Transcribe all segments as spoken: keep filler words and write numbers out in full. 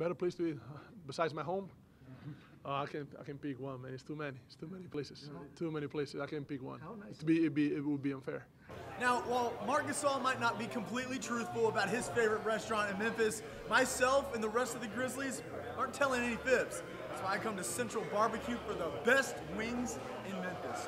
better place to eat besides my home. Uh, I can I can pick one, man. It's too many. It's too many places. Too many places. I can't pick one. How nice. To be, it'd be, it would be unfair. Now, while Marc Gasol might not be completely truthful about his favorite restaurant in Memphis, myself and the rest of the Grizzlies aren't telling any fibs. That's why I come to Central Barbecue for the best wings in Memphis.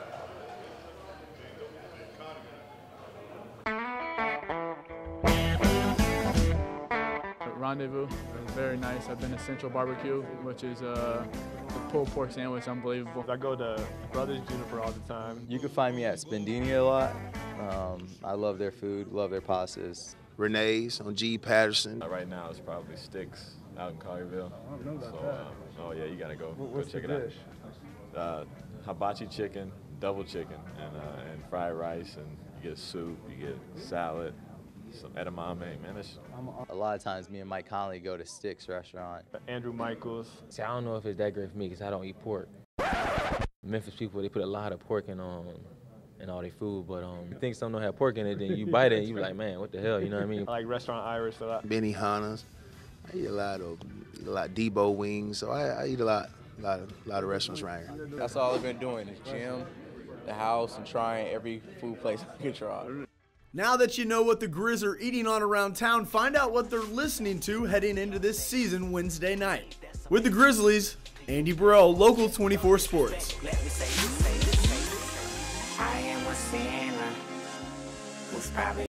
Rendezvous is very nice. I've been to Central Barbecue, which is uh, the pulled pork sandwich, unbelievable. I go to Brothers Juniper all the time. You can find me at Spendini a lot. Um, I love their food, love their pastas. Renee's on G. Patterson. Uh, right now it's probably Sticks out in Collierville. I don't know about so, that. Um, oh yeah, you gotta go. What's go check the it dish? out. Uh, hibachi chicken, double chicken, and uh, and fried rice, and you get a soup, you get salad, some edamame, man. It's, A lot of times me and Mike Conley go to Sticks restaurant. Andrew Michaels. See, I don't know if it's that great for me because I don't eat pork. Memphis people, they put a lot of pork in um in all their food, but um, you think something don't have pork in it, then you bite it and you be like, man, what the hell, you know what I mean? I like Restaurant Irish a lot. Benny Hanna's. I eat a lot of eat a lot of Debo wings, so I, I eat a lot, lot of, lot of restaurants around here. That's all I've been doing is gym, the house, and trying every food place I can try. Now that you know what the Grizz are eating on around town, find out what they're listening to heading into this season Wednesday night. With the Grizzlies, Andy Burrell, Local twenty-four Sports. I am a sinner who's probably